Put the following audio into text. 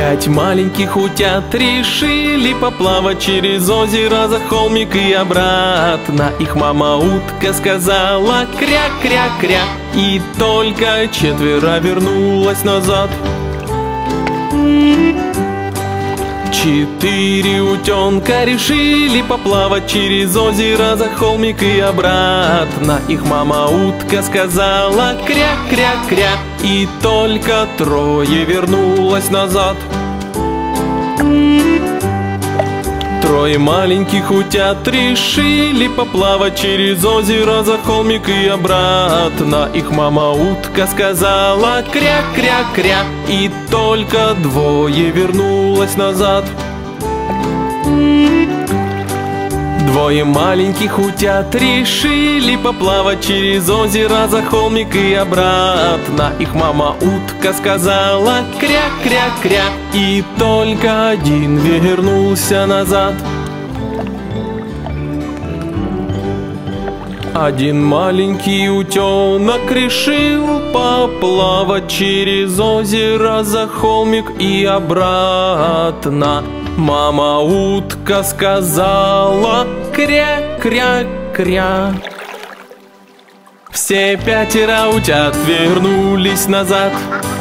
5 маленьких утят решили поплавать через озеро за холмик и обратно. Их мама утка сказала кря-кря-кря, и только 4 вернулась назад. 4 утенка решили поплавать через озеро за холмик и обратно. Их мама утка сказала кря-кря-кря, и только 3 вернулась назад. 3 маленьких утят решили поплавать через озеро за холмик и обратно. Их мама утка сказала кря-кря-кря, и только 2 вернулась назад. 2 маленьких утят решили поплавать через озеро за холмик и обратно. Их мама утка сказала кря-кря-кря, и только 1 вернулся назад. 1 маленький утенок решил поплавать через озеро за холмик и обратно. Мама утка сказала кря-кря-кря. Все 5 утят вернулись назад.